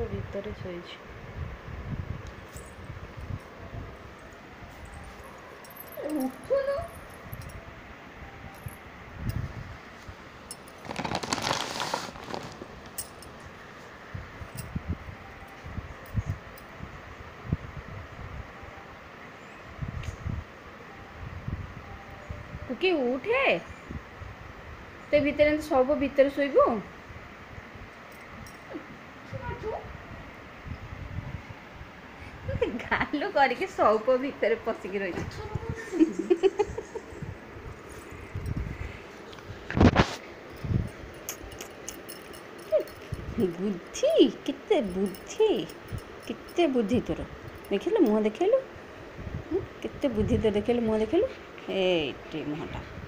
ଭିତରେ ଶୋଇଛି। ଉଠୁନୁ। କୁକି ଉଠେ। ते भितर सब भितर शोइबू। गालु करके सब भितर पशिक रही। बुद्धि केते बुद्धि तोर देखिलु मुँह देखिलु केते बुद्धि तो देखिलु मुँह देखिलु ए मुँहटा।